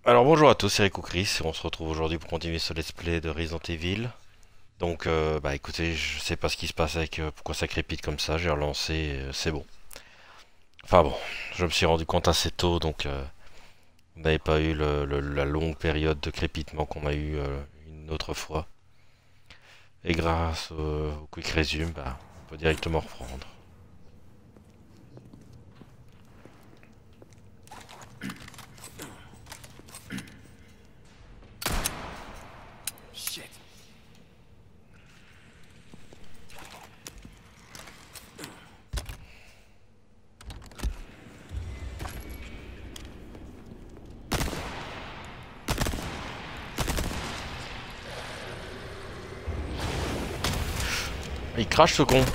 Alors bonjour à tous, c'est Rico Chris et on se retrouve aujourd'hui pour continuer ce let's play de Resident Evil. Donc bah écoutez, je sais pas ce qui se passe avec pourquoi ça crépite comme ça, j'ai relancé, c'est bon. Enfin bon, je me suis rendu compte assez tôt donc on n'avait pas eu la longue période de crépitement qu'on a eu une autre fois. Et grâce au quick resume, bah on peut directement reprendre. Shit. Il crache ce con.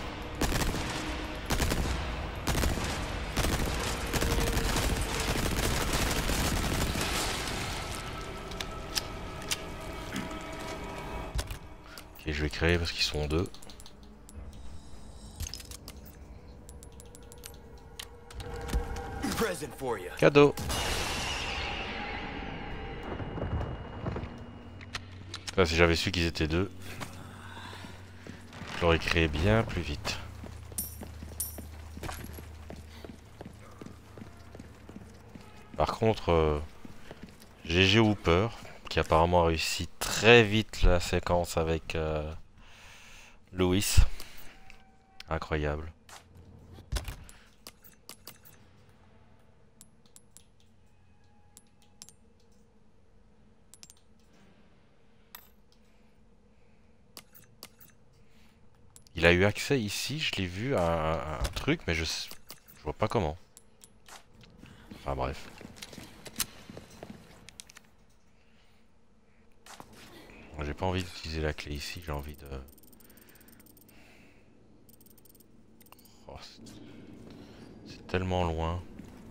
Ok, je vais créer parce qu'ils sont deux. Present for you. Cadeau. Là, si j'avais su qu'ils étaient deux, je l'aurais créé bien plus vite. Par contre, GG Hooper, qui apparemment a réussi très vite la séquence avec Louis. Incroyable. Il a eu accès ici, je l'ai vu à un truc, mais je vois pas comment. Enfin bref. Moi, j'ai pas envie d'utiliser la clé ici, j'ai envie de... Oh, c'est tellement loin.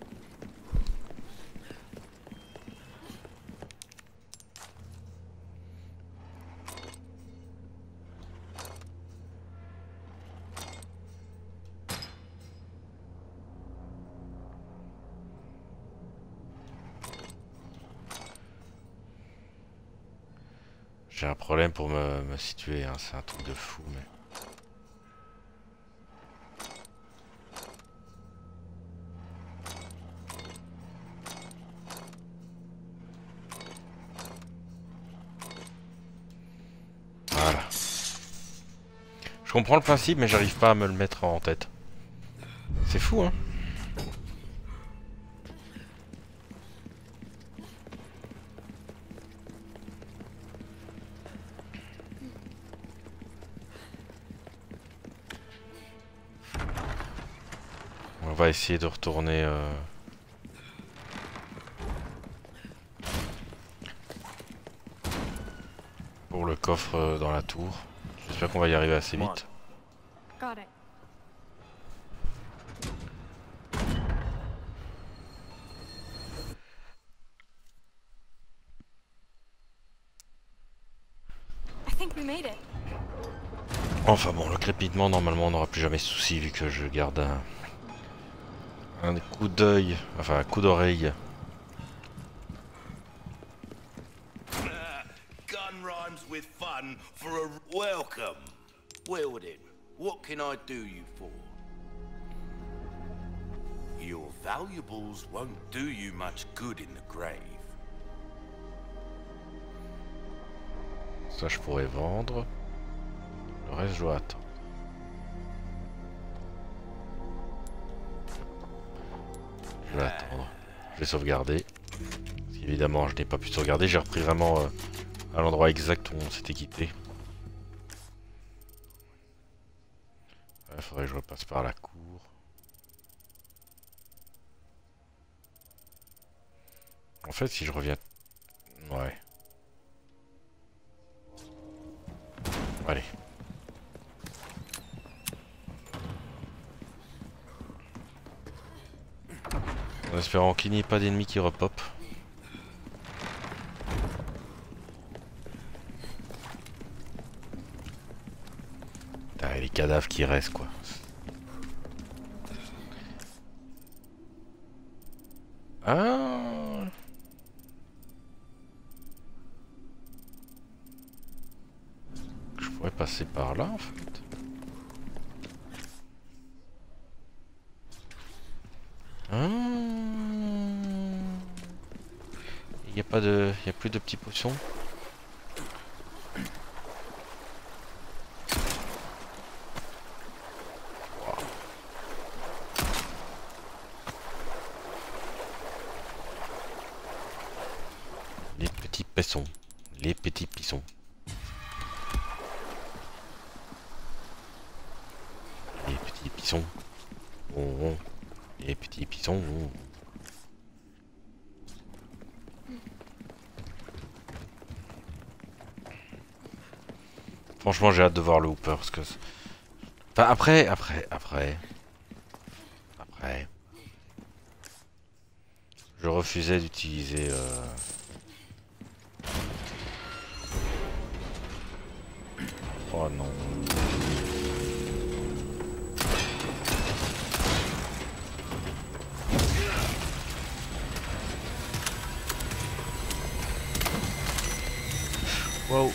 J'ai un problème pour me situer, hein, c'est un truc de fou, mais... Voilà. Je comprends le principe, mais j'arrive pas à me le mettre en tête. C'est fou, hein? On va essayer de retourner... pour le coffre dans la tour. J'espère qu'on va y arriver assez Come on. vite. Got it. I think we made it. Enfin bon, le crépitement, normalement, on n'aura plus jamais de soucis vu que je garde un coup d'œil, enfin un coup d'oreille. Gun rhymes with fun for a welcome. Wielding, what can I do you for? Your valuables won't do you much good in the grave. Ça, je pourrais vendre. Le reste, je dois attendre. Je vais attendre. Je vais sauvegarder. Parce qu'évidemment, je n'ai pas pu sauvegarder. J'ai repris vraiment à l'endroit exact où on s'était quitté. Il faudrait que je repasse par la cour. En fait, si je reviens... Ouais. Allez. En espérant qu'il n'y ait pas d'ennemis qui repop. Putain, et les cadavres qui restent quoi. Ah, passer par là en fait. Il n'y a pas de... Il y a plus de petits potions. Les petits pessons. Les petits pissons. Les petits pissons. Oh, oh. Les petits pissons. Oh. Franchement, j'ai hâte de voir le Hooper parce que... Enfin, après... Je refusais d'utiliser... Oh non. Wow.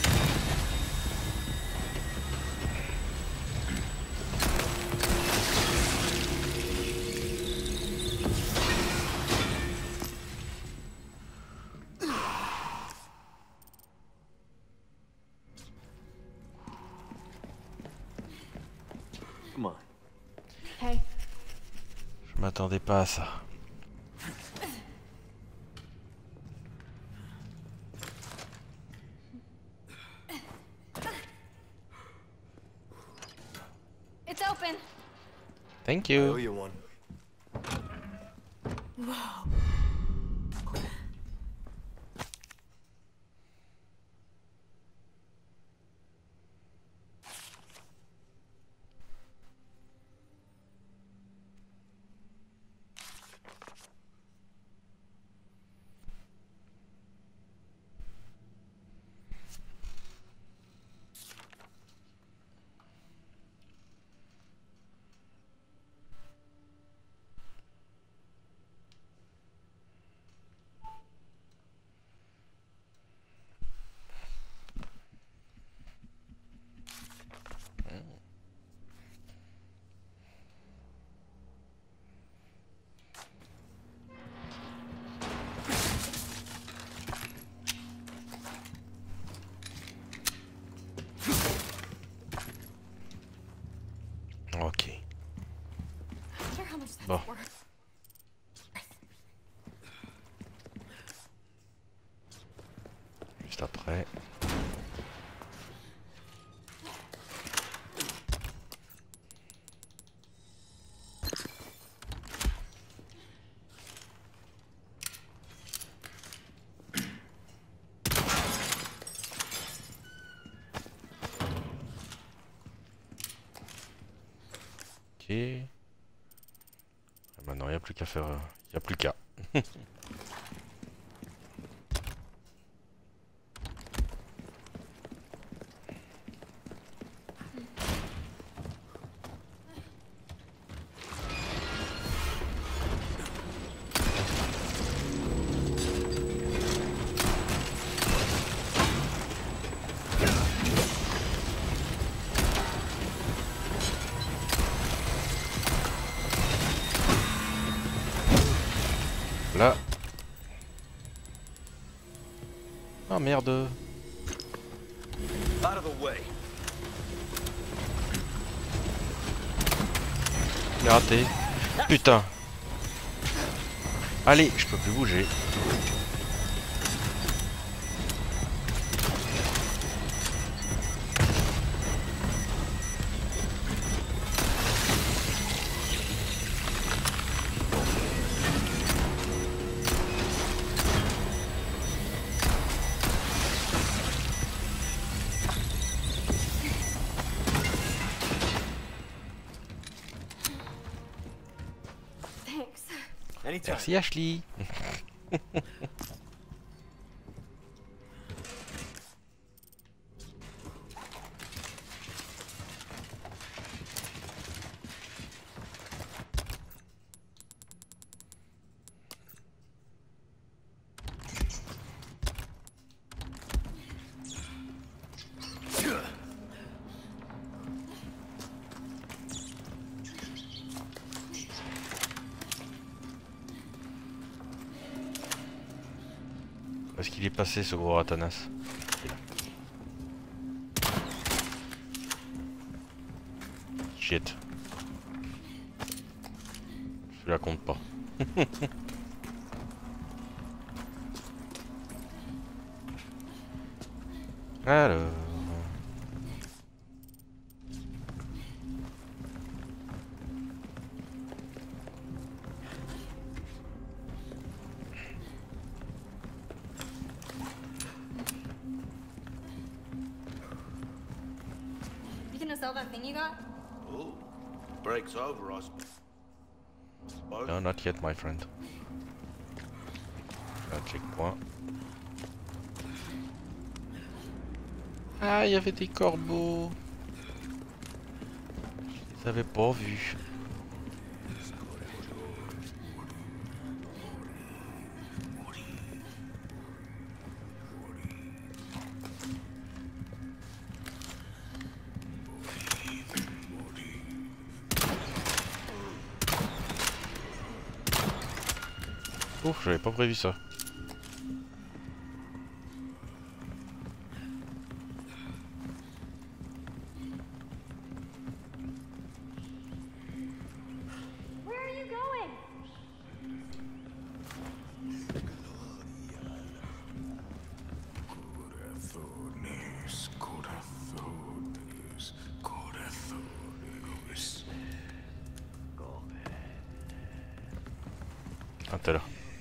Come on. Hey, Je m'attendais pas à ça. it's open. Thank I owe you. you one. Ok. I wonder how much that's Bon. worth. Juste après. Ok. Maintenant, il n'y a plus qu'à faire. Il n'y a plus qu'à. Là. Ah merde. Out of the way. Il a raté. Putain. Allez, je peux plus bouger. Thanks. Anytime. Merci Ashley. est-ce qu'il est passé ce gros ratanas? Shit. Je la compte pas. Alors... You gonna sell that thing you got? Oh, break's over, I suppose. No, not yet, my friend. Un checkpoint. Ah, il y avait des corbeaux. Je les avais pas vus. Ouf, j'avais pas prévu ça. Where are you going? Ah, t'es là.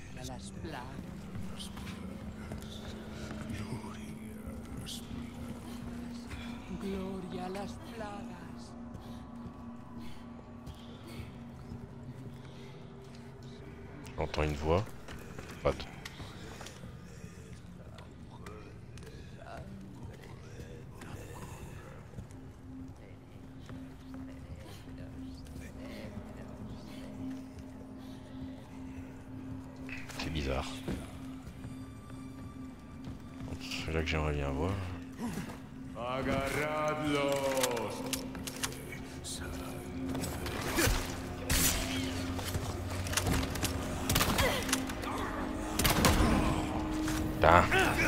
Gloria a las plagas. J'entends une voix. Pas de... C'est bizarre. C'est là que j'aimerais bien voir. Agarradlos. Putain.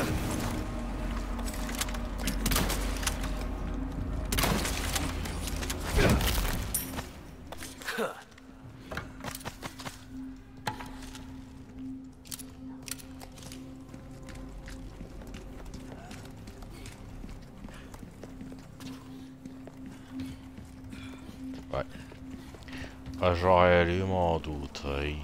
Ouais. Ah, j'aurais lu m'en douter.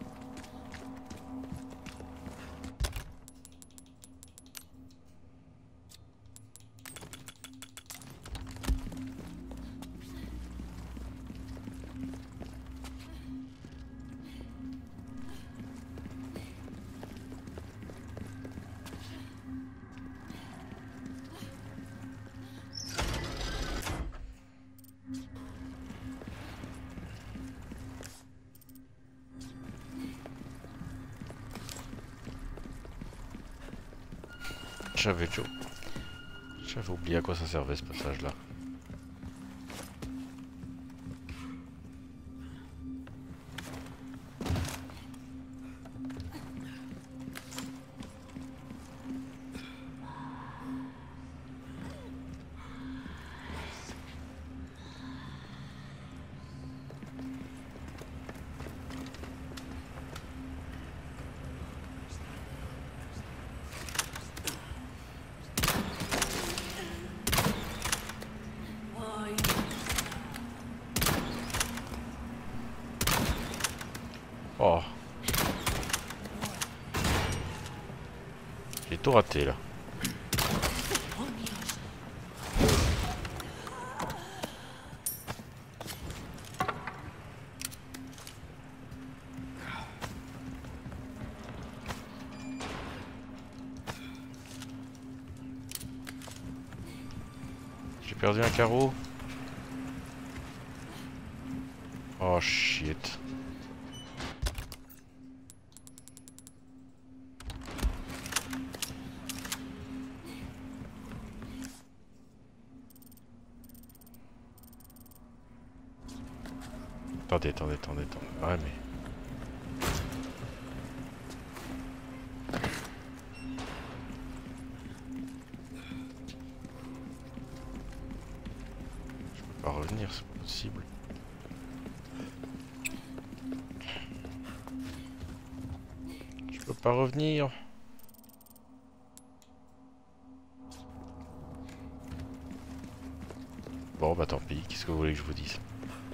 J'avais oublié à quoi ça servait ce passage là. Oh. J'ai tout raté là. J'ai perdu un carreau. Oh shit. Attendez. Ouais, mais... revenir, c'est pas possible. Je peux pas revenir. Bon bah tant pis, qu'est-ce que vous voulez que je vous dise?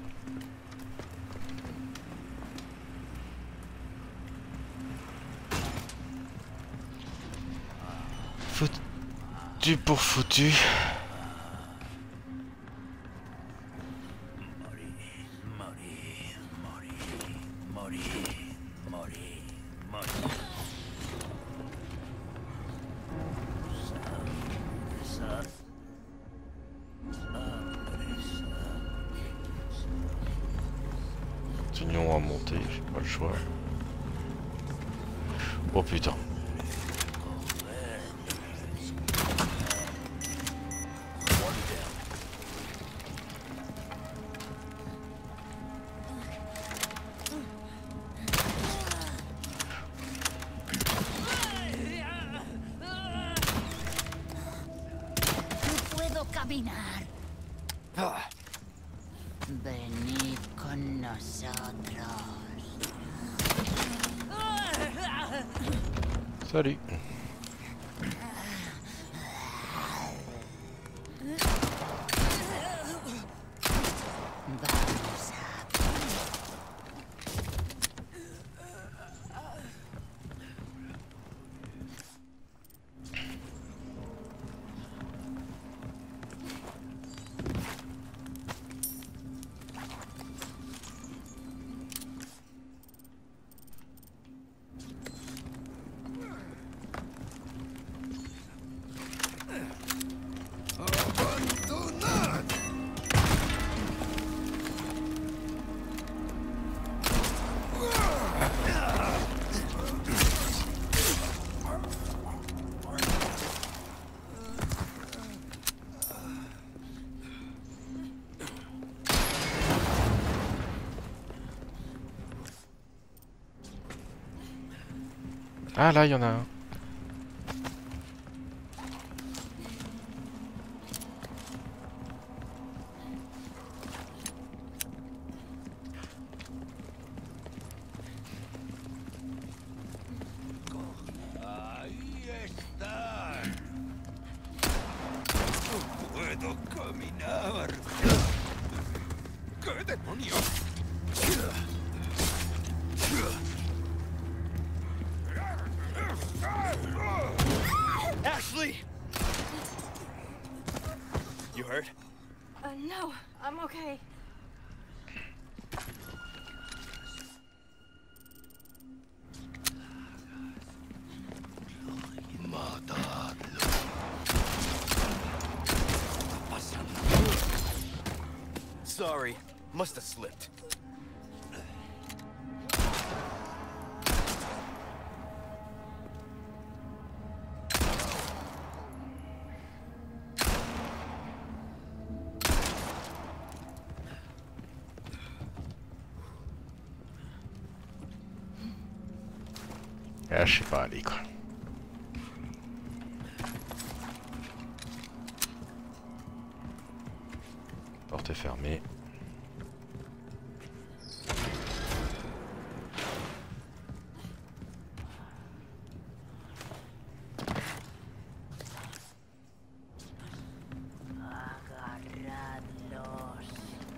Foutu pour foutu. Continuons à monter, j'ai pas le choix. Oh putain. Caminar. Venid con nosotros. Salut. Vamos a... Ah là, il y en a un. Ahí está. No puedo caminar. ¿Qué demonios? Ashley! You hurt? No, I'm okay. Sorry, must have slipped. Ah, je sais pas aller quoi. Porte est fermée. Agarradlos.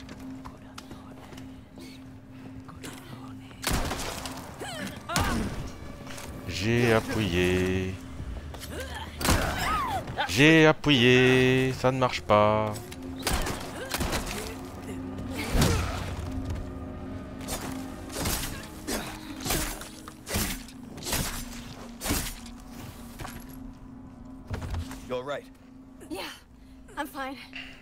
J'ai appuyé. J'ai appuyé. Ça ne marche pas. You alright? Yeah, I'm fine.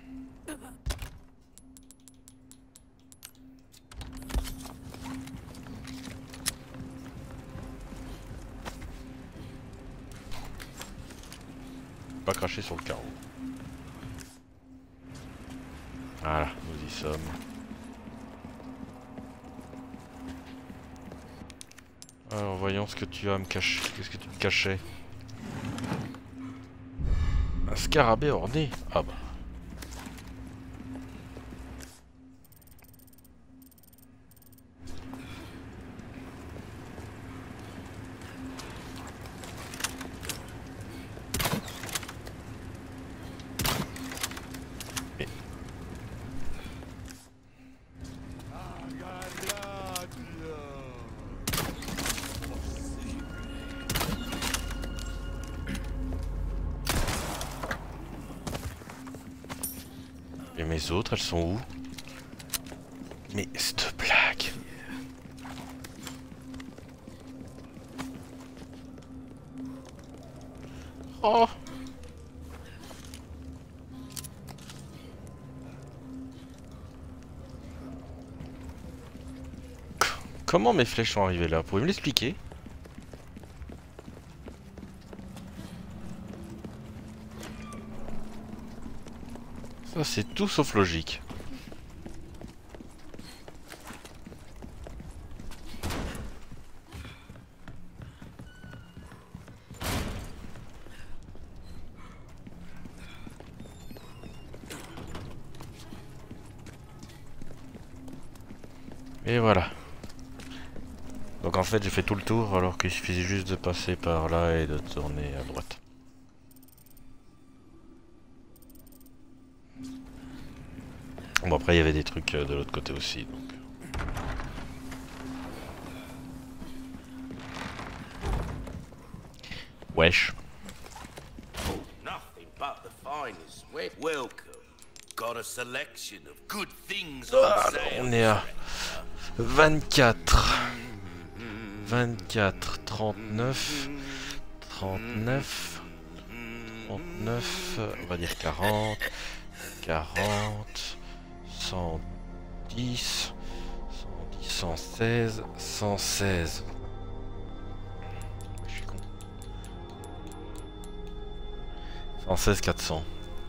Pas cracher sur le carreau. Voilà, nous y sommes. Alors voyons ce que tu as à me cacher. Qu'est-ce que tu me cachais? Un scarabée orné. Ah bah. mes autres, elles sont où? Mais cette blague. Oh. Comment mes flèches sont arrivées là? Vous pouvez me l'expliquer? Ça c'est tout sauf logique. Et voilà. Donc en fait j'ai fait tout le tour alors qu'il suffisait juste de passer par là et de tourner à droite. Bon après il y avait des trucs de l'autre côté aussi donc. Wesh. Nothing but the finest. Welcome. Got a selection of good things Ah, on sale. on est à 24. 24, 39, 39, 39, on va dire 40, 40, 110, 110, 116, 116. Je suis con. 116, 400.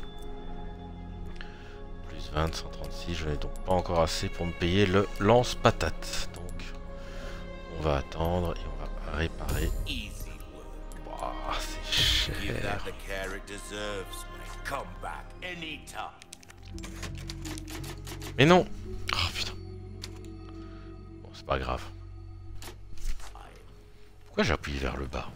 Plus 20, 136, je n'ai donc pas encore assez pour me payer le lance-patate. Donc, on va attendre et on va réparer. Easy work. Ouah, c'est Give that cher. the care it deserves, mate. Come back anytime. Mais non. Oh putain. Bon, c'est pas grave. Pourquoi j'appuie vers le bas?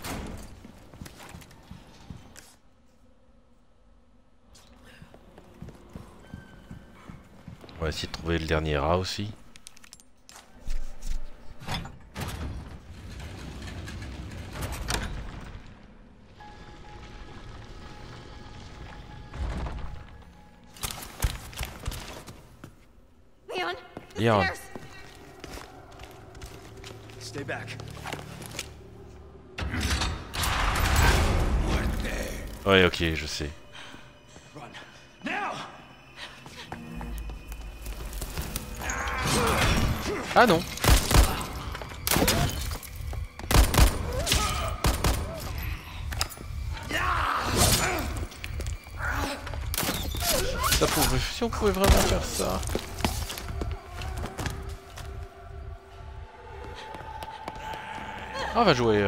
On va essayer de trouver le dernier rat aussi. Leon! The Leon. stairs! Stay back. Ouais, ok, je sais. Run. Now! Ah non. Ça pourrait... Si on pouvait vraiment faire ça. Ah, on va jouer...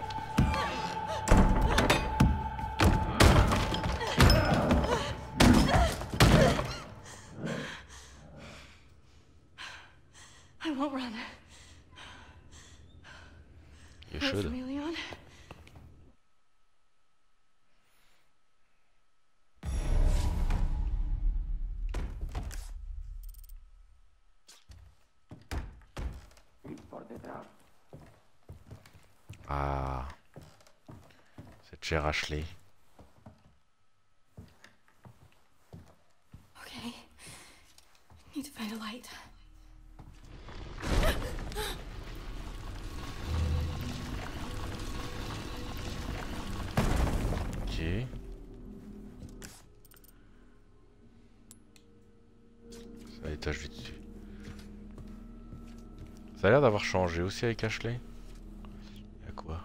I won't run. You Wait for should. me, Leon. Ah. Cette chère Ashley. Okay. Need to find a light. Ok. C'est à l'étage du dessus. Ça a l'air d'avoir changé aussi avec Ashley. Y'a quoi?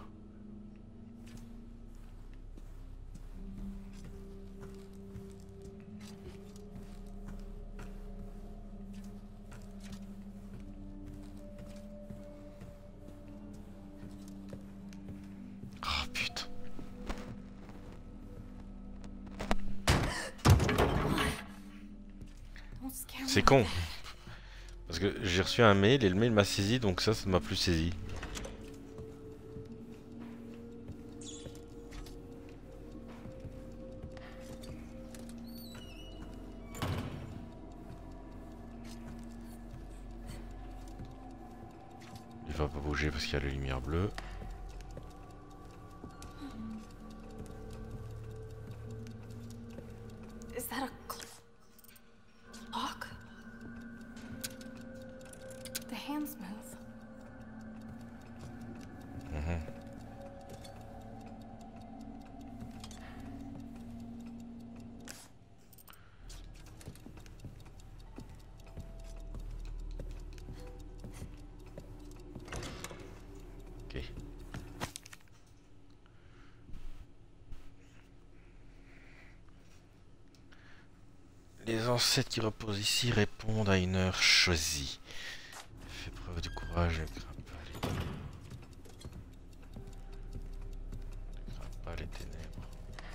Oh putain. Don't scare me. C'est con. Parce que j'ai reçu un mail et le mail m'a saisi donc ça m'a plus saisi. Il va pas bouger parce qu'il y a la lumière bleue. Is that a Les ancêtres qui reposent ici répondent à une heure choisie. Fais preuve de courage, ne crains pas les ténèbres.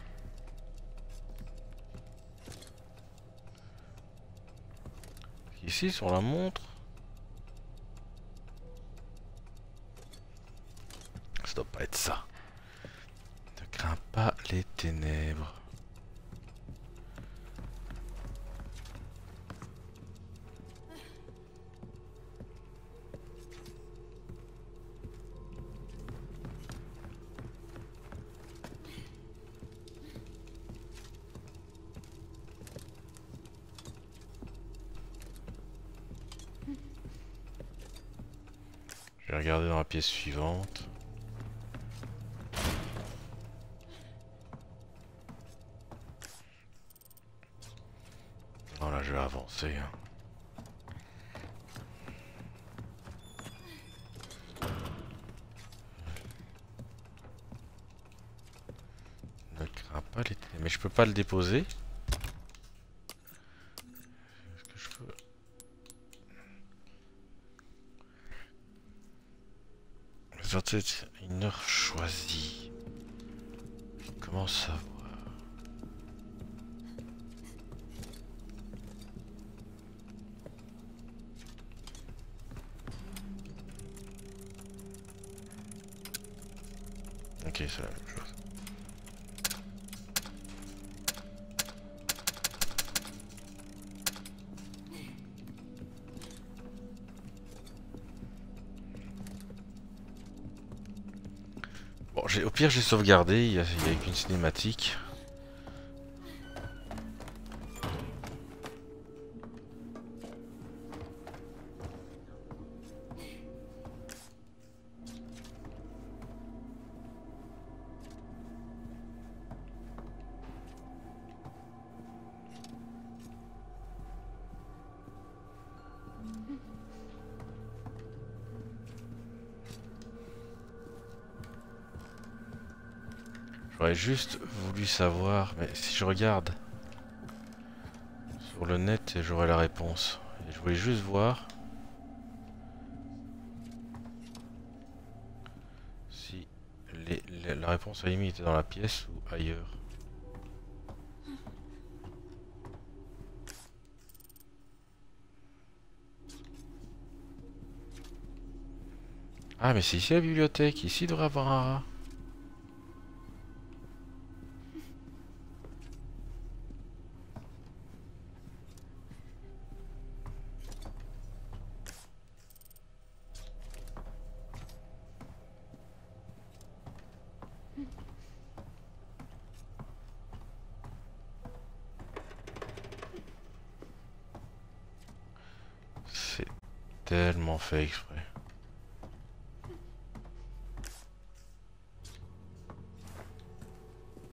Ici, sur la montre. Ça doit pas être ça. Ne crains pas les ténèbres. Je vais regarder dans la pièce suivante. Voilà, je vais avancer. Ne crains pas les... Mais je peux pas le déposer. Est-ce que je peux... C'est une heure choisie. Comment savoir? Ok, c'est la même chose. Bon, au pire j'ai sauvegardé, il y a qu'une cinématique. J'aurais juste voulu savoir, mais si je regarde sur le net, j'aurai la réponse. Et je voulais juste voir si la réponse à la limite était dans la pièce ou ailleurs. Ah mais c'est ici la bibliothèque, ici il devrait avoir un rat. C'est tellement fait exprès.